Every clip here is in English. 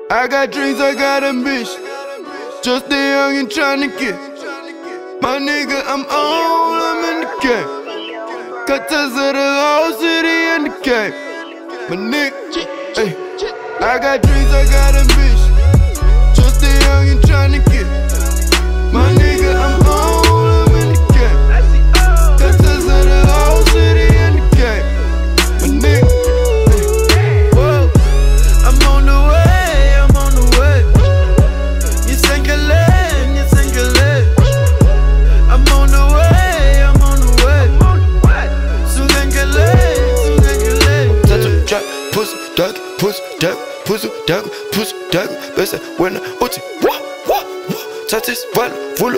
I got dreams, I got ambition. Just a young and trying to get. My nigga, I'm on, I'm in the game. Cut ties of the whole city in the game. My nigga, ay. I got dreams, I got ambition. Just a young and trying to get. My nigga, I'm on, I'm in the game. Cut ties of the whole city in the game. My nigga, ay. Whoa, I'm on the way, I'm on the way. You think a leg, you think a leg. I'm on the way, I'm on the way. So think a leg, so think a leg. Tattoo jack, pussy, dog, pussy, dog. Pussy dog, best when I uti wah wah wah. Tatis vale,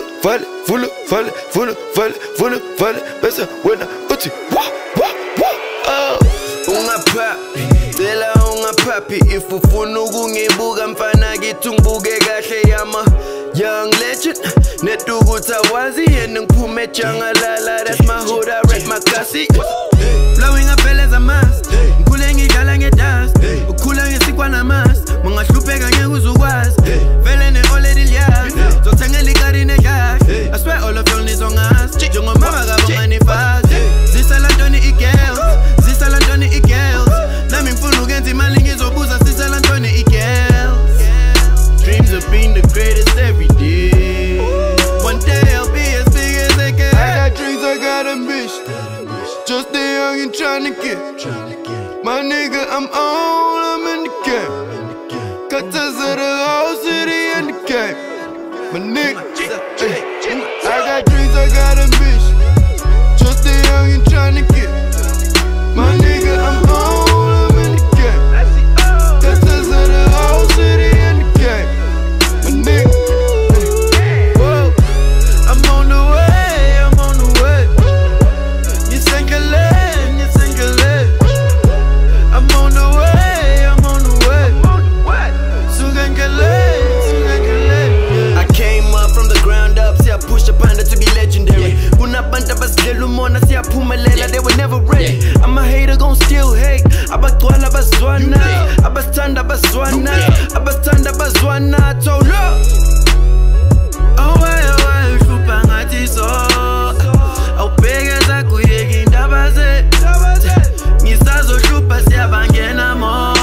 vale, best when I uti wah wah wah. Oh, unga papi, dela unga papi. Ifufuna ukungibuka mfana ngithungibuke kahle yama young legend. Netukuthi awazi yena ngiphume ejangalala. That's my hood, I rap my classic. Blowing up fellas a must. Ngikhule ngidlala ngedust. Ukhula ngesikwa namas. Mangahlupheka ngeke uzukwazi. Vele ne-already liyazi. Zothengela ikari nejazi. I swear all of y'all needs on us. Njengomama kabonganifazi. Zisalantoni i-girls. Zisalantoni i-girls. Nami ngifuna ukwenza imali ngizobuza. Zisalantoni i-girls. Dreams of being the greatest every day. One day I'll be as big as I can. I got dreams, I got ambition. Just a young and trying to get. My nigga, I'm on, I'm in the game. Cut ties of the whole city in the game. My nigga, I got dreams, I got ambition. Just a young and trying to get. My nigga, I'm on, I'm in the game. Cut ties of the whole city in the game. My nigga, whoa, I'm on the way, I'm on the way. You think a leg, you think a leg. I'm on the way, I'm on the way. I came up from the ground up, see I pushed up under to be legendary. Kunabanta basidlela umona siyaphumelela, they were never ready. I'm a hater gon' still hate. Abagcwala bazwana, abasithanda bazwana, abasithanda bazwana. Tholo oh why uhlupha ngathi so awubhekeza kuyeka indaba ze ngisazohlupha siyabangena mo.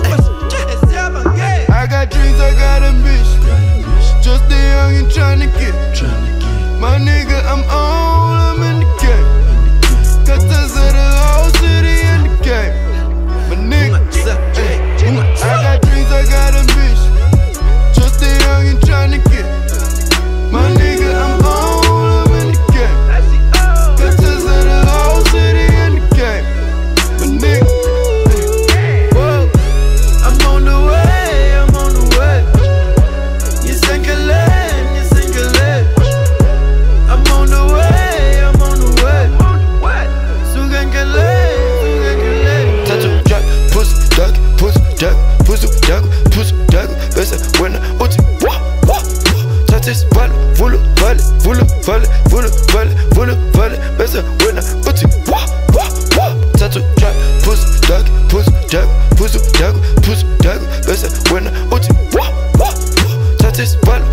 I got dreams, I got ambition. Just a young and trying to get. My nigga, I'm on, I'm in the game. Cut ties of the whole city in the game. My nigga, I got dreams, I got ambition. Just a young and trying to get. My nigga, I'm on, I'm in the game. Cut ties of the whole city in the game. My nigga, whoa, I'm on the way, I'm on the way. You think a leg, you think a leg. I'm on the way, I'm on the way. Sugankele, sugankele. Tattoo jack, pussy dog, best when I uti wah wah wah. Tatis vale, best when I uti wah wah wah. Tattoo jack, pussy dog, best when I uti wah wah wah. Tatis vale,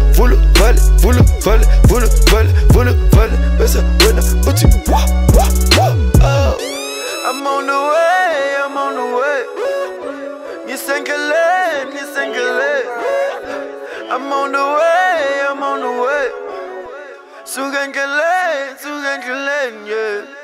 best when I uti wah wah wah. Oh, I'm on the way, I'm on the way. You think a leg, you think a leg. I'm on the way, I'm on the way. Sugankele, yeah.